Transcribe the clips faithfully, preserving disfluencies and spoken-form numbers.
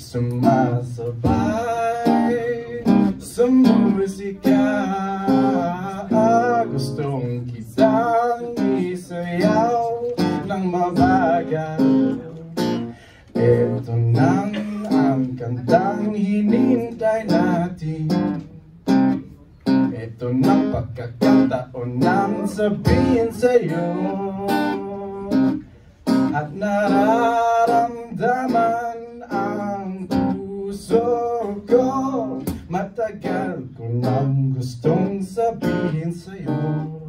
sumasabay sa musika. Gustong kitang isayaw ng mabagal. Ito nang ang kantang hinintay natin. Ito nang pagkakataon nang sabihin sa'yo at nararamdaman ang puso ko. Matagal ko nang gustong sabihin sa'yo.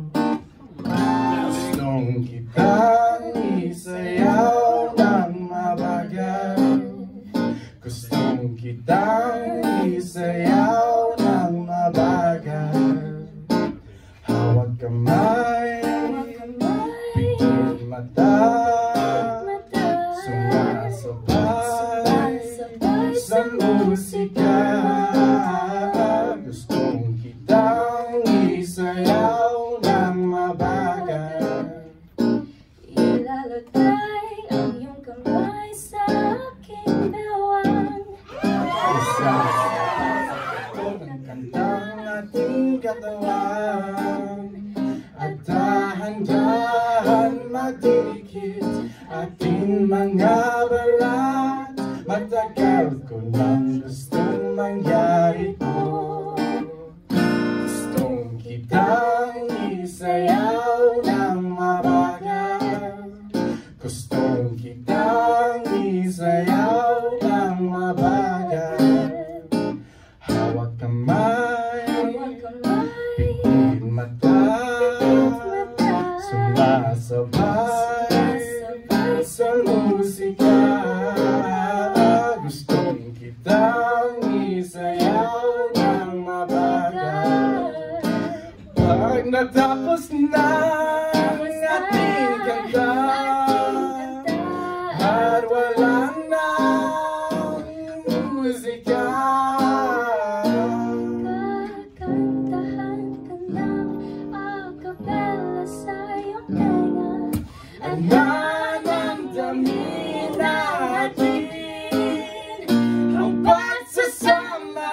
Gustong kitang isayaw ng mabagal. Gustong kitang isayaw ng mabagal. Hawag kamay, pikit mata, sumasabay sa musika. Gustong kitang isayaw ng mabagal. Ilalagay ang iyong kamay sa aking bewang. Isasabay ng kantang ating katawan. At dahan-dahan magdidikit ating mga balat. Matagal ko nang gustong mangyari ito. Gustong kitang isayaw ng mabagal. Gustong kitang isayaw ng mabagal. Hawag kamay, pikit mata, sumasabay sa musika. Gustong kitang isayaw ng mabagal. Pag natapos na ang ating kanta at wala na musika, kakantahan ka ng acapella sa iyong tenga. at nanamdamin natin ang pagsasama.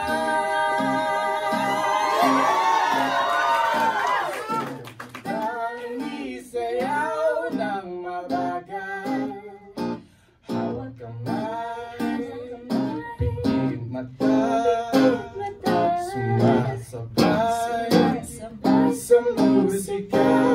Ang isayaw ng mabagal. Hawag kamay, pikit mata, sumasabay sa musika.